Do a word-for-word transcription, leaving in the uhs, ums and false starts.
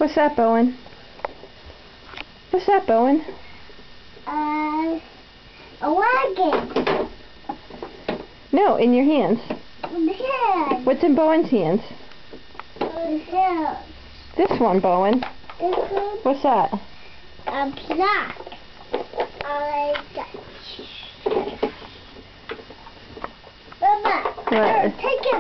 What's that, Bowen? What's that, Bowen? Uh, a wagon. No, in your hands. Yeah. What's in Bowen's hands? Yeah. This one, Bowen. This one, What's that? a block. I got. Mama, What? take it.